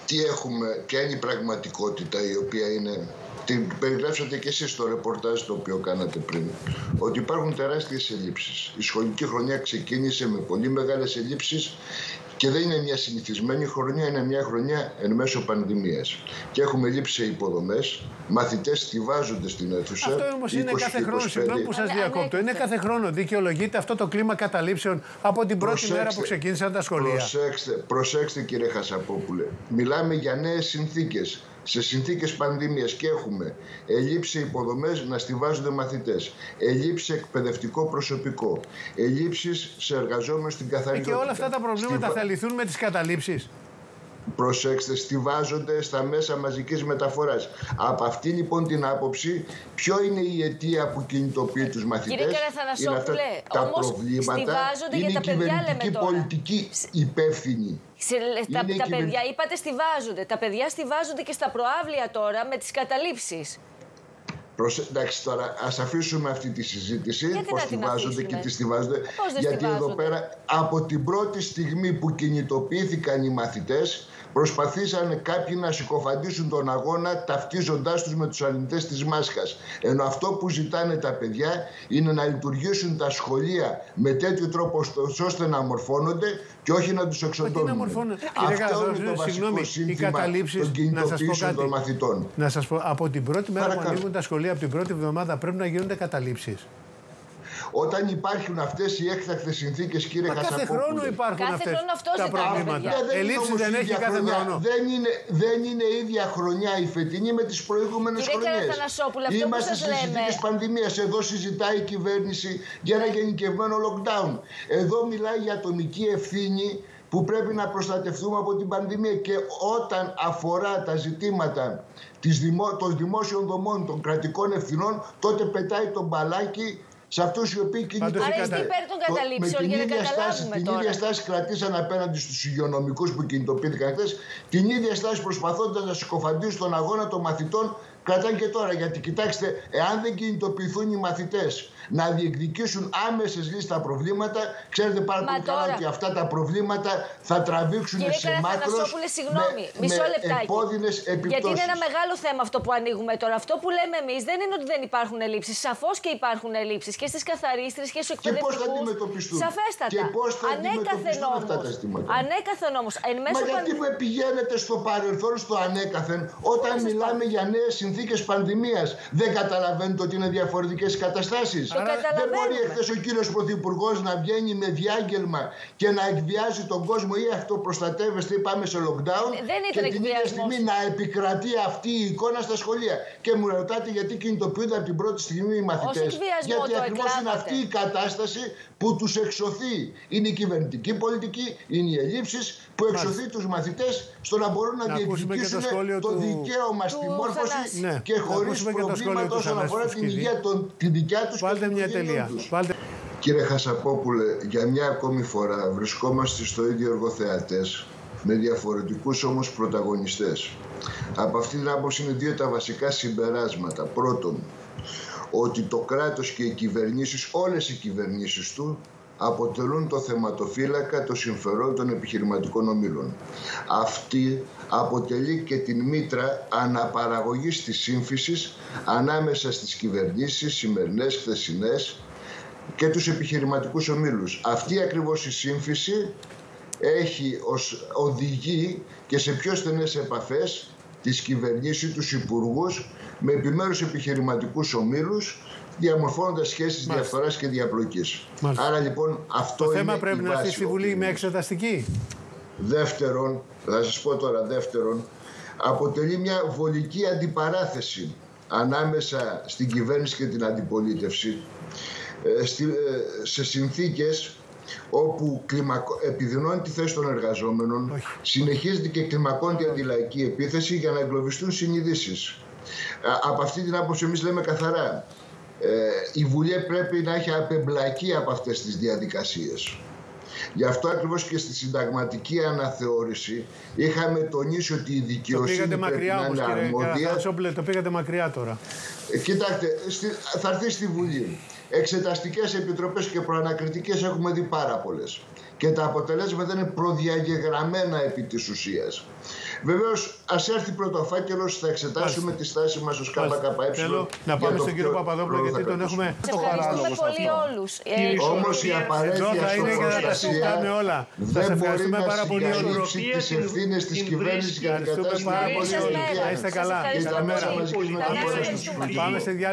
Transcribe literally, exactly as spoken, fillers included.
τι έχουμε, ποια είναι η πραγματικότητα η οποία είναι... Την περιγράψατε και εσείς στο ρεπορτάζ το οποίο κάνατε πριν, ότι υπάρχουν τεράστιες ελλείψεις. Η σχολική χρονιά ξεκίνησε με πολύ μεγάλες ελλείψεις και δεν είναι μια συνηθισμένη χρονιά, είναι μια χρονιά εν μέσω πανδημίας. Και έχουμε λείψει σε υποδομές, μαθητές στιβάζονται στην αίθουσα. Αυτό όμως είναι κάθε χρόνο, συγγνώμη που σας διακόπτω, είναι κάθε χρόνο. Δικαιολογείται αυτό το κλίμα καταλήψεων από την πρώτη προσέξτε, μέρα που ξεκίνησαν τα σχολεία. Προσέξτε, προσέξτε κύριε Χασαπόπουλε, μιλάμε για νέες συνθήκες. Σε συνθήκες πανδημίας και έχουμε ελλείψη υποδομές να στιβάζονται μαθητές, ελλείψη εκπαιδευτικό προσωπικό, ελλείψεις σε εργαζόμενους στην καθαριότητα. Και όλα αυτά τα προβλήματα Στιβα... θα λυθούν με τις καταλήψεις. Προσέξτε, στιβάζονται στα μέσα μαζικής μεταφοράς. Από αυτή λοιπόν την άποψη, ποιο είναι η αιτία που κινητοποιεί τους μαθητές? Κύριε Καραθανασόπουλε, τα όμως προβλήματα, στιβάζονται είναι για τα παιδιά, λέμε τώρα. Πολιτική υπεύθυνη. Σε, τα, τα παιδιά, είπατε, στιβάζονται. Τα παιδιά στιβάζονται και στα προαύλια τώρα με τις καταλήψεις. Προσε... Εντάξει, τώρα ας αφήσουμε αυτή τη συζήτηση. Πώς στιβάζονται και τι στιβάζονται. Πώς γιατί στιβάζονται? Εδώ πέρα, από την πρώτη στιγμή που κινητοποιήθηκαν οι μαθητές, προσπαθήσαν κάποιοι να συκοφαντήσουν τον αγώνα ταυτίζοντάς τους με τους αρνητές της μάσκας. Ενώ αυτό που ζητάνε τα παιδιά είναι να λειτουργήσουν τα σχολεία με τέτοιο τρόπο ώστε να μορφώνονται και όχι να τους εξοντώνουν. Αυτό είναι το βασικό σύνθημα των κινητοποιήσεων των μαθητών. Να σας πω, από την πρώτη μέρα Παρακαλώ. που ανοίγουν τα σχολεία, από την πρώτη εβδομάδα πρέπει να γίνονται καταλήψεις. Όταν υπάρχουν αυτές οι έκτακτες συνθήκες, κύριε Χασαπόπουλε. Κάθε χρόνο υπάρχουν κάθε αυτές χρόνο αυτό τα προβλήματα. Ελλείψεις δεν έχει κάθε χρονιά. χρόνο. Δεν είναι, δεν είναι ίδια χρονιά η φετινή με τις προηγούμενες χρονιές. Είμαστε σε συνθήκες πανδημίας. Εδώ συζητάει η κυβέρνηση για ένα γενικευμένο lockdown. Εδώ μιλάει για ατομική ευθύνη που πρέπει να προστατευτούμε από την πανδημία, και όταν αφορά τα ζητήματα των δημόσιων δομών, των κρατικών ευθυνών, τότε πετάει το μπαλάκι σε αυτούς οι οποίοι κινητοποιούνται. Άρα είστε υπέρ των καταλήψεων, για να καταλάβουμε την τώρα. ίδια στάση κρατήσαν απέναντι στους υγειονομικούς που κινητοποιήθηκαν χθες. Την ίδια στάση, προσπαθώντας να συκοφαντήσουν τον αγώνα των μαθητών, κρατάνε και τώρα. Γιατί κοιτάξτε, εάν δεν κινητοποιηθούν οι μαθητές να διεκδικήσουν άμεσες λύσεις στα προβλήματα, ξέρετε πάρα πολύ καλά ότι αυτά τα προβλήματα θα τραβήξουν σε μάκρος συγγνώμη, με, μισό με λεπτάκι. επώδυνες επιπτώσεις. Γιατί είναι ένα μεγάλο θέμα αυτό που ανοίγουμε τώρα. Αυτό που λέμε εμείς δεν είναι ότι δεν υπάρχουν ελλείψεις. Σαφώς και υπάρχουν ελλείψεις και στις καθαρίστρες και στους εκπαιδευτικούς. Και πώς θα αντιμετωπιστούν? Σαφέστατα. Και πώς θα ανέκαθεν αντιμετωπιστούν όμως, αυτά τα ζητήματα? Ανέκαθεν όμως. Εν μέσω Μα γιατί παν... πηγαίνετε στο παρελθόν, στο ανέκαθεν, όταν μιλάμε για νέες συνθήκες πανδημίας? Δεν καταλαβαίνετε ότι είναι διαφορετικές οι καταστάσεις? Δεν μπορεί εχθές ο κύριος Πρωθυπουργός να βγαίνει με διάγγελμα και να εκβιάζει τον κόσμο ή αυτοπροστατεύεστε ή πάμε σε lockdown, δεν και την ίδια στιγμή να επικρατεί αυτή η εικόνα στα σχολεία. Και μου ρωτάτε γιατί κινητοποιούνται από την πρώτη στιγμή οι μαθητές? Γιατί ακριβώς είναι αυτή η κατάσταση που τους εξωθεί. Είναι η κυβερνητική πολιτική, είναι οι ελλείψεις που εξωθεί τους μαθητές στο να μπορούν να, να διεκδικήσουν το, το δικαίωμα στη μόρφωση, ναι, και χωρίς προβλήματα όσον αφορά την υγεία των, τη δικιά τους. Βάλτε μια τελεία. Βάλτε... Κύριε Χασαπόπουλε, για μια ακόμη φορά βρισκόμαστε στο ίδιο εργοθεατές, με διαφορετικούς όμως πρωταγωνιστές. Από αυτή την άποψη είναι δύο τα βασικά συμπεράσματα. Πρώτον, ότι το κράτος και οι κυβερνήσεις, όλες οι κυβερνήσεις του, αποτελούν το θεματοφύλακα των συμφερόντων των επιχειρηματικών ομίλων. Αυτή αποτελεί και την μήτρα αναπαραγωγής της σύμφυσης ανάμεσα στις κυβερνήσεις, σημερινές, χθεσινές, και τους επιχειρηματικούς ομίλους. Αυτή ακριβώς η σύμφυση έχει ως οδηγεί και σε πιο στενές επαφές τις κυβερνήσεις, τους υπουργούς με επιμέρους επιχειρηματικούς ομίλους, διαμορφώνοντας σχέσεις διαφθοράς και διαπλοκής. Μάλιστα. Άρα λοιπόν αυτό το είναι θέμα πρέπει να έρθει στη Βουλή με εξεταστική. Δεύτερον, θα σας πω τώρα δεύτερον, αποτελεί μια βολική αντιπαράθεση ανάμεσα στην κυβέρνηση και την αντιπολίτευση σε συνθήκες όπου κλιμακω... επιδεινώνει τη θέση των εργαζόμενων, όχι, συνεχίζεται και κλιμακώνεται η αντιλαϊκή επίθεση για να εγκλωβιστούν συνειδήσεις. Από αυτή την άποψη εμείς λέμε καθαρά, ε, η Βουλή πρέπει να έχει απεμπλακεί από αυτές τις διαδικασίες. Γι' αυτό ακριβώς και στη συνταγματική αναθεώρηση είχαμε τονίσει ότι η δικαιοσύνη πρέπει μακριά, να είναι κύριε αρμόδια. Κύριε, το πήγατε μακριά τώρα. Ε, κοιτάξτε, στη, θα έρθει στη Βουλή. Εξεταστικές επιτροπές και προανακριτικές έχουμε δει πάρα πολλές. Και τα αποτελέσματα είναι προδιαγεγραμμένα επί της ουσίας. Βεβαίως, ας έρθει πρωτοφάκελος, θα εξετάσουμε τη στάση μας ως ΚΚΕ. Θέλω να πάμε στον κύριο Παπαδόπουλο, γιατί τον έχουμε το παράλογο πολύ όλους. Όμως η απαραίτητη αυτοπροστασία δεν μπορεί να συγκαλύψει τις ευθύνες της κυβέρνησης για την κατάσταση. Να είστε καλά. Και τα μέσα μαζικής μεταφοράς του Υπουργείου.